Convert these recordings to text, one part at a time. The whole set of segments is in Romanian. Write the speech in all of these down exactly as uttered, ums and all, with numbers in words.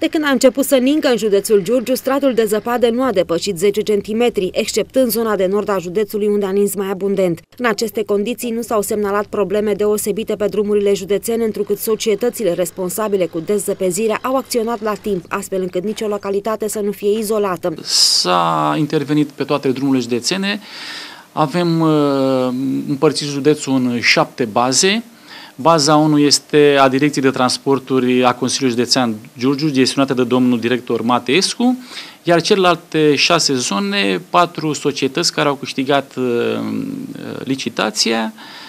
De când a început să ningă în județul Giurgiu, stratul de zăpadă nu a depășit zece centimetri, except în zona de nord a județului, unde a nins mai abundent. În aceste condiții nu s-au semnalat probleme deosebite pe drumurile județene, întrucât societățile responsabile cu dezăpezirea au acționat la timp, astfel încât nicio localitate să nu fie izolată. S-a intervenit pe toate drumurile județene. Avem uh, împărțit județul în șapte baze. Baza unu este a Direcției de Transporturi a Consiliului Județean Giurgiu, gestionată de domnul director Mateescu, iar celelalte șase zone, patru societăți care au câștigat uh, licitația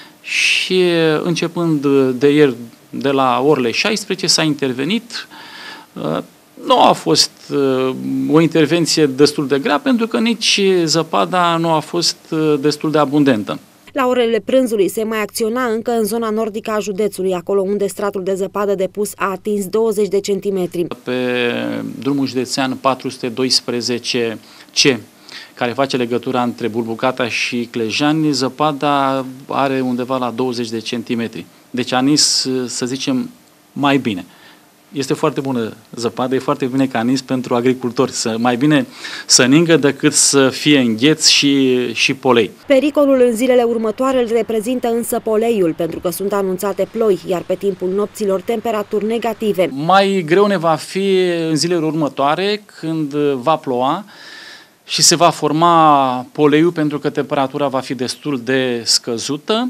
și începând de ieri, de la orele șaisprezece, s-a intervenit. Uh, nu a fost uh, o intervenție destul de grea, pentru că nici zăpada nu a fost uh, destul de abundentă. La orele prânzului se mai acționa încă în zona nordică a județului, acolo unde stratul de zăpadă depus a atins douăzeci de centimetri. Pe drumul județean patru sute doisprezece C, care face legătura între Bulbucata și Clejani, zăpada are undeva la douăzeci de centimetri. Deci a nins, să zicem, mai bine. Este foarte bună zăpadă, e foarte bine ca nins pentru agricultori. Să, mai bine să ningă decât să fie îngheț și, și polei. Pericolul în zilele următoare îl reprezintă însă poleiul, pentru că sunt anunțate ploi, iar pe timpul nopților temperaturi negative. Mai greu ne va fi în zilele următoare, când va ploua și se va forma poleiul, pentru că temperatura va fi destul de scăzută.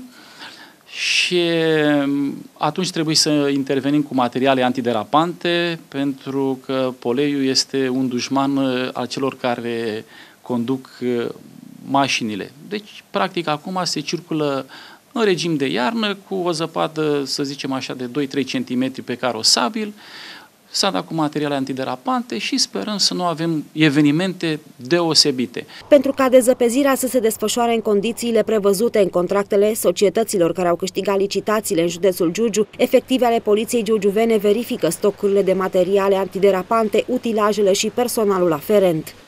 Și atunci trebuie să intervenim cu materiale antiderapante, pentru că poleiul este un dușman al celor care conduc mașinile. Deci, practic, acum se circulă în regim de iarnă cu o zăpadă, să zicem așa, de doi trei centimetri pe carosabil. S-a dat cu materiale antiderapante și sperăm să nu avem evenimente deosebite. Pentru ca dezăpezirea să se desfășoare în condițiile prevăzute în contractele societăților care au câștigat licitațiile în județul Giurgiu, efective ale Poliției giurgiuvene verifică stocurile de materiale antiderapante, utilajele și personalul aferent.